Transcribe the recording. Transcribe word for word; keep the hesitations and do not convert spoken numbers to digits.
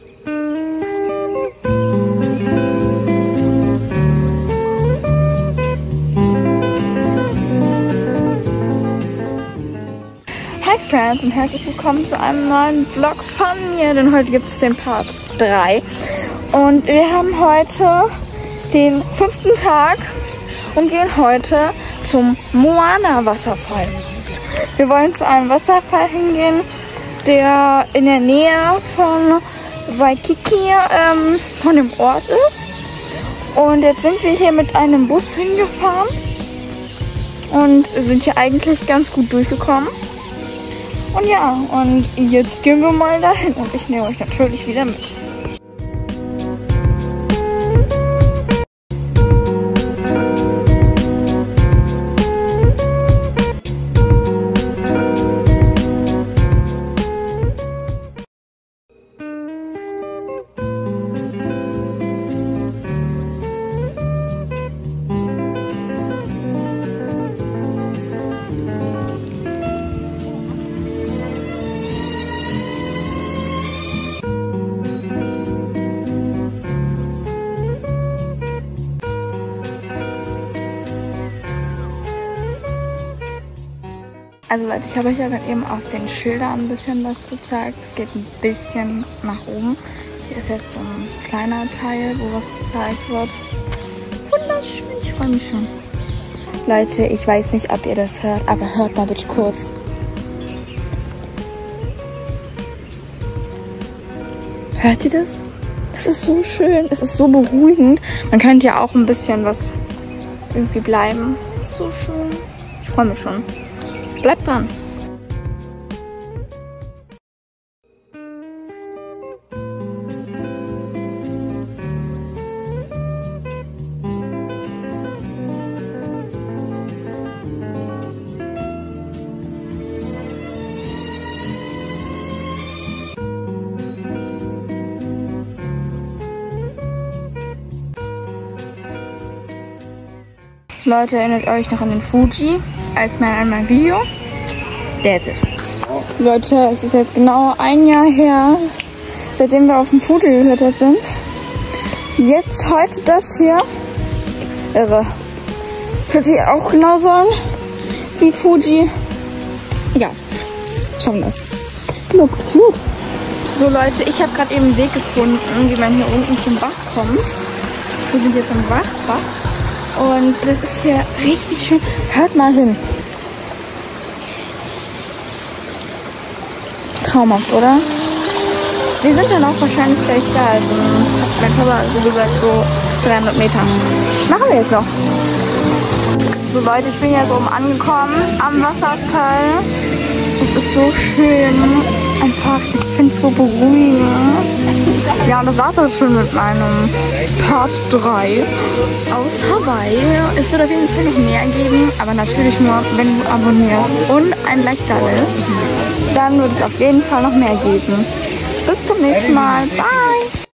Hi Friends und herzlich willkommen zu einem neuen Vlog von mir, denn heute gibt es den Part drei und wir haben heute den fünften Tag und gehen heute zum Moana Wasserfall. Wir wollen zu einem Wasserfall hingehen, der in der Nähe von Waikiki, ähm, von dem Ort ist. Und jetzt sind wir hier mit einem Bus hingefahren und sind hier eigentlich ganz gut durchgekommen. Und ja, und jetzt gehen wir mal dahin und ich nehme euch natürlich wieder mit. Also Leute, ich habe euch ja gerade eben aus den Schildern ein bisschen was gezeigt. Es geht ein bisschen nach oben. Hier ist jetzt so ein kleiner Teil, wo was gezeigt wird. Wunderschön, ich freue mich schon. Leute, ich weiß nicht, ob ihr das hört, aber hört mal bitte kurz. Hört ihr das? Das ist so schön, es ist so beruhigend. Man könnte ja auch ein bisschen was irgendwie bleiben. Das ist so schön. Ich freue mich schon. Bleibt dran! Leute, erinnert euch noch an den Fuji als mein einmal Video? That's it. Leute, es ist jetzt genau ein Jahr her, seitdem wir auf dem Fuji geklettert sind. Jetzt heute das hier. Irre. Fühlt sich auch genauso an wie Fuji. Egal. Schauen wir das. Looks cute. So Leute, ich habe gerade eben einen Weg gefunden, wie man hier unten zum Bach kommt. Wir sind jetzt am Bach. Und das ist hier richtig schön. Hört mal hin. Traumhaft, oder? Wir sind dann auch wahrscheinlich gleich da. Also, hat mein Papa so gesagt, so dreihundert Meter. Machen wir jetzt noch. So Leute, ich bin ja so oben angekommen am Wasserfall. Es ist so schön. Einfach, ich finde es so beruhigend. Ja, und das war's auch schon mit meinem Part drei aus Hawaii. Es wird auf jeden Fall noch mehr geben, aber natürlich nur, wenn du abonnierst und ein Like da lässt. Dann wird es auf jeden Fall noch mehr geben. Bis zum nächsten Mal. Bye!